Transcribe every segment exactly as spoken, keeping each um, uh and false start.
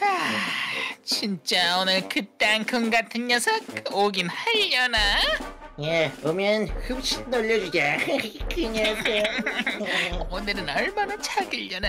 아, 진짜 오늘 그 땅콩 같은 녀석 오긴 하려나? 예, 오면 흡신 놀려주자. 그 녀석. 오늘은 얼마나 차길려나?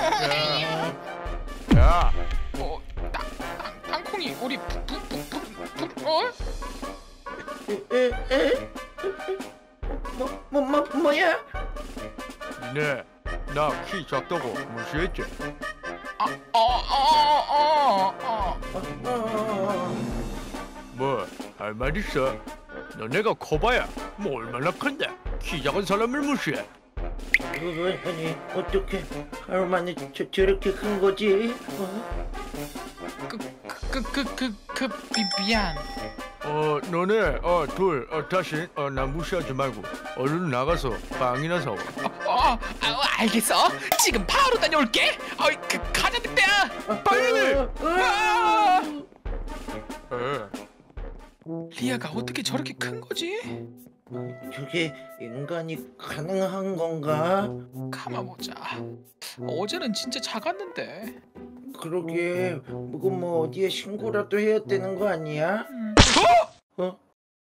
야, 어, 땅, 땅, 땅콩이 우리 부, 부, 부, 부, 부, 어? 에, 에? 뭐, 뭐, 뭐, 뭐야? 니네 나 키 작다고 무시했지? 아, 어, 어, 어, 어. 어, 어, 뭐 할 말 있어? 너네가 커봐야 뭐 얼마나 큰데 키 작은 사람을 무시해? 그거 아니 어떻게 하루 만에 저, 저렇게 큰 거지? 어? 그, 그, 그, 그, 그, 미, 미안. 어 너네 어둘 어, 다시 어, 나 무시하지 말고 얼른 나가서 빵이나 사와. 어, 어, 아, 알겠어. 지금 바로 다녀올게. 어, 그, 가자, 늑대야. 빨리! 어, 어, 에. 리아가 어떻게 저렇게 큰 거지? 저게 인간이 가능한 건가? 감아보자. 어제는 진짜 작았는데. 그러게 그거 뭐 어디에 신고라도 해야 되는 거 아니야? 음. 어? 어?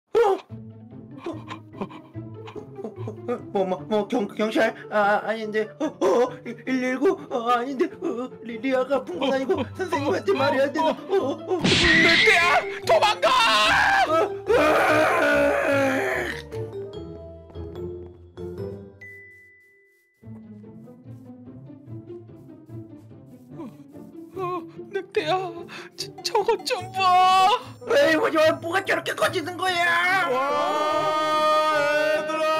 뭐, 뭐, 뭐, 경, 경찰? 아, 아닌데, 어, 어, 일일구? 어, 아닌데, 어, 리, 리아가 아픈 건 아니고, 선생님한테 말해야 되나? 어, 어, 어, 늑대야, 도망가! 어, 늑대야, 저, 저것 좀 봐. 에이, 뭐, 저, 뭐가 저렇게 커지는 거야? 와 얘들아,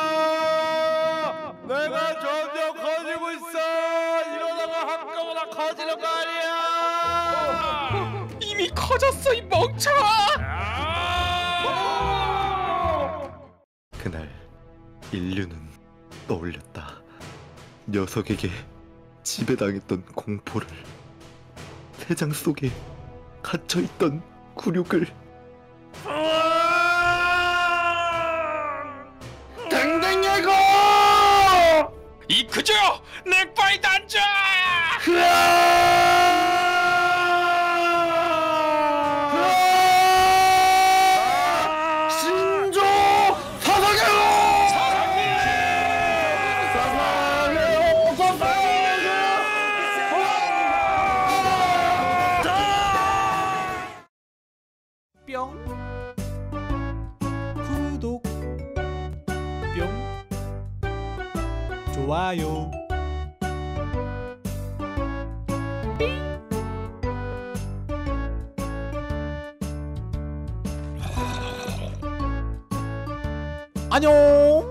내가 점점 커지고 있어. 이러다가 한꺼번에 커지는 거 아니야? 이미 커졌어, 이 멍청아. 그날 인류는 떠올렸다. 녀석에게 지배당했던 공포를, 태장 속에 갇혀있던 굴욕을. 당당하고! 이 그저 넥바이 단자. 신조 사상해요! 사상해요! 사상해요! 뿅 구독 뿅 좋아요 안녕.